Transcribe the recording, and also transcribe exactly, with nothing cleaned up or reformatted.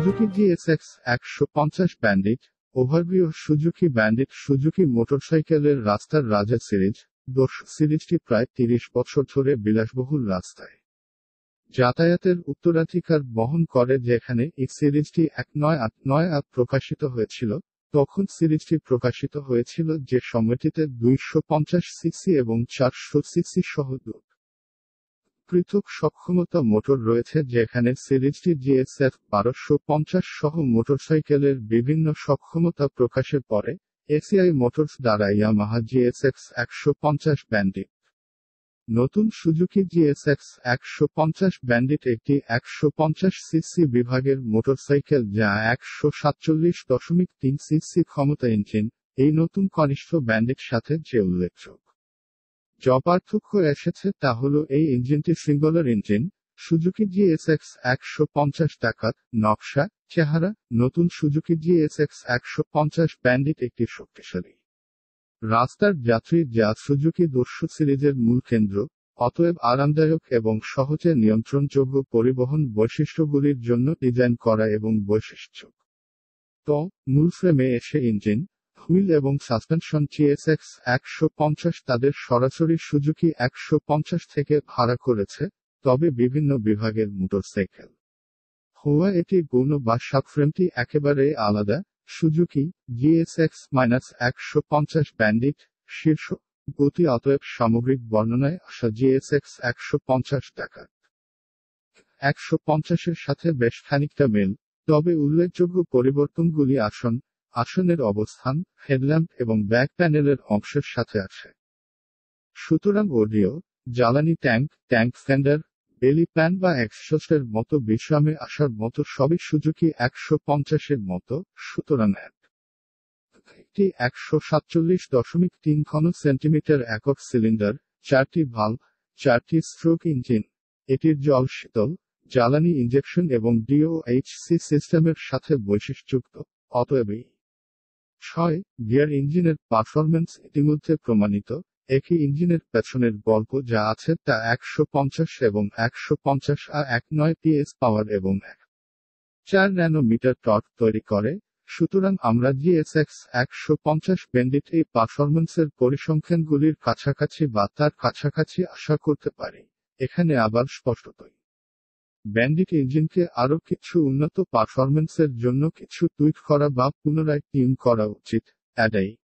Suzuki GSX একশো পঞ্চাশ bandit overview Suzuki bandit Suzuki মোটরসাইকেলের রাস্তার রাজা সিরিজ দশ সিরিজটি প্রায় তিরিশ বছর ধরে বিলাসবহুল রাস্তায় যাতায়াতের উত্তরাধিকার বহন করে। যেখানে এই সিরিজটি এক নয় আট নয় আট প্রকাশিত হয়েছিল, তখন সিরিজটি প্রকাশিত হয়েছিল যে সময়টিতে দুইশো পঞ্চাশ সিসি এবং চারশো সিসি সহ দুই পৃথক সক্ষমতা মোটর রয়েছে, যেখানে সিরিজটি জিএসএফ বারোশো পঞ্চাশ সহ মোটরসাইকেলের বিভিন্ন সক্ষমতা প্রকাশের পরে এসিআই মোটরস দ্বারা ইয়ামাহা জিএসএক্স একশো পঞ্চাশ ব্যান্ডিট। নতুন সুজুকি জিএসএক্স একশো পঞ্চাশ ব্যান্ডিট একটি একশো পঞ্চাশ সিসি বিভাগের মোটরসাইকেল যা একশো সাতচল্লিশ দশমিক তিন সিসি ক্ষমতা ইঞ্জিন। এই নতুন কনিষ্ঠ ব্যান্ডিট সাথে যে উল্লেখযোগ্য য পার্থক্য এসেছে তা হল এই ইঞ্জিনটি সিঙ্গলার ইঞ্জিন। সুজুকি জিএসএক্স একশো পঞ্চাশ টাকার নকশা চেহারা। নতুন সুজুকি জিএসএক্স একশো পঞ্চাশ ব্যান্ডিট একটি শক্তিশালী রাস্তার যাত্রী যা সুজুকি দস্যু সিরিজের মূল কেন্দ্র, অতএব আরামদায়ক এবং সহজে নিয়ন্ত্রণযোগ্য পরিবহন বৈশিষ্ট্যগুলির জন্য ডিজাইন করা এবং বৈশিষ্ট্য তো মূল ফ্রেমে এসে ইঞ্জিন, হুইল এবং সাসপেনশন জিএসএক্স একশো পঞ্চাশ তাদের সরাসরি সুজুকি একশো পঞ্চাশ থেকে ভাড়া করেছে, তবে বিভিন্ন বিভাগের মোটরসাইকেল হওয়া এটি গৌণ বা সাবফ্রেমটি একেবারে আলাদা। সুজুকি জিএসএক্স একশো পঞ্চাশ ব্যান্ডিট শীর্ষ গতি। অতএব সামগ্রিক বর্ণনায় আসা জিএসএক্স একশো পঞ্চাশ টাকা একশো পঞ্চাশের সাথে বেশ খানিকটা মেল, তবে উল্লেখযোগ্য পরিবর্তনগুলি আসন আসনের অবস্থান, হেডল্যাম্প এবং ব্যাক প্যানেলের অংশের সাথে আছে। সুতরাং অডিও, জ্বালানি tank, tank fender, belly pan বা এক্সস্টের মতো বিশ্রামে আসার মতো সবই সুজুকি একশো পঞ্চাশের মতো। সুতরাং একটি একশো সাতচল্লিশ দশমিক তিন ঘন সেন্টিমিটার একক সিলিন্ডার, চারটি ভালভ, চারটি স্ট্রোক ইঞ্জিন। এটির জল শীতল, জ্বালানি ইনজেকশন এবং ডিওএইচসি সিস্টেমের সাথে বৈশিষ্ট্যযুক্ত। অতএব ছয় গিয়ার ইঞ্জিনের পারফরম্যান্স ইতিমধ্যে প্রমাণিত। একই ইঞ্জিনের পেছনের গল্প যা আছে তা একশো পঞ্চাশ এবং একশো পঞ্চাশ আ এক নয় পিএস পাওয়ার এবং এক চার ন্যানোমিটার টর্ক তৈরি করে। সুতরাং আমরা জিএসএক্স একশো পঞ্চাশ ব্যান্ডিট এই পারফরম্যান্সের পরিসংখ্যানগুলির কাছাকাছি বা তার কাছাকাছি আশা করতে পারি। এখানে আবার স্পষ্টতই ব্যান্ডিট ইঞ্জিনকে আরও কিছু উন্নত পারফরম্যান্সের জন্য কিছু টুইক করা বা পুনরায় টিউন করা উচিত। অ্যাডাই